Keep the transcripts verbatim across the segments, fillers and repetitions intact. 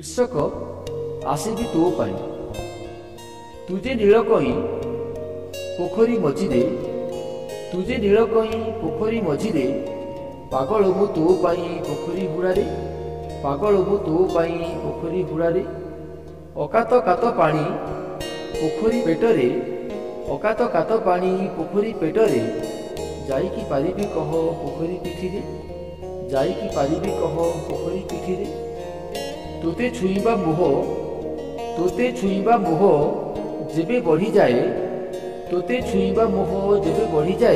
शीर्षक आसिबी तो पाई। तुझे नीलकई पोखरी मझिरे तुझे नीलकई पोखरी मझिरे पागल मु तो पाई पोखरी हुड़ारे पागल मु तो पाई पोखरी हुड़ारे अकात कात पानी पोखरी पेटरे अकात कात पानी पोखरी पेटरे जाइकी पारिबी कह पोखरी पिठिरे जाइकी पारिबी कह पोखरी पिठिरे तोते छुईबा मोह तोते छुईबा मोह जेबे बढ़ी जाए तोते छुईबा मोह जेबे बढ़ी जाए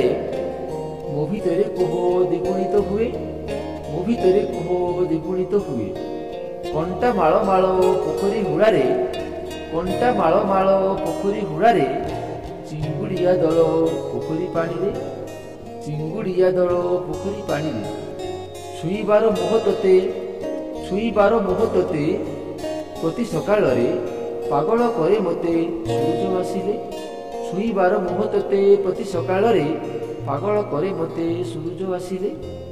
मो भितरे कोह द्विगुणित हुए मो भितरे कोह द्विगुणित हुए कंटा माଳ माଳ पोखरी हुड़ारे कंटा माଳ माଳ पोखरी हुड़ारे चिंगुड़िया दल पोखरी पानी रे चिंगुड़िया दल पोखरी पानी रे छुईबार मोह तोते छुईबार मोह तोते प्रति सकाल रे पागल करे मते सूरज आसिले छुईबार मोह तोते प्रति सकाल रे पागल करे मते सूरज आसिले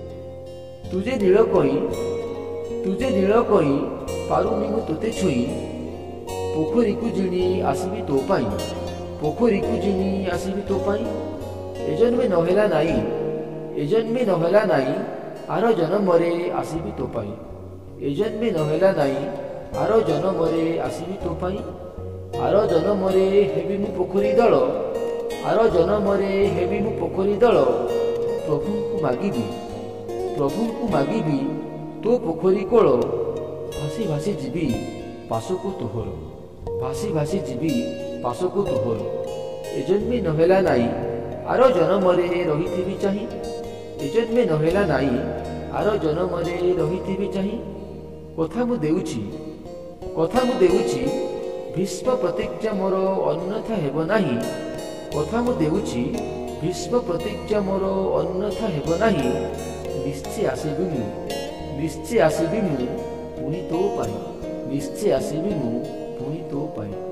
तुझे नीलकई तुझे नीलकई पारुनी मु तोते छुई पोखरी को जिणी आसिबी तो पाई पोखरी को जिणी आसिबी तो पाई ए जन्मे नहेला नाई ए जन्मे नहेला नाई आर जन्मरे आसिबी तो पाई ए जन्मे नहेला नाई आर जन्मरे आसिबी तो पाई आर जन्मरे हेबी मु पोखरी दल आर जन्मरे हेबी मु पोखरी दल प्रभु को मागिबी प्रभु को मागिबी तो पोखरी कोल भासी भासी जीवी पाशको तोहर भासी भासी जीवी पाशको तोहर ए जन्मे नहेला नाई आर जन्मरे रहिथिबी चाहि ए जन्मे नहेला नाई आर जन्मरे रहिथिबी चाहि कथा मु देउछि कथा मु देउछि भीष्म प्रतिज्ञा मोर अन्यथा हेब नाही कथा मु देउछि भीष्म प्रतिज्ञा मोर अन्यथा हेब नाही निश्चय आसिबी मु निश्चय आसिबी मु पुणी तो पाई निश्चय आसिबी मु पुणी तो पाई।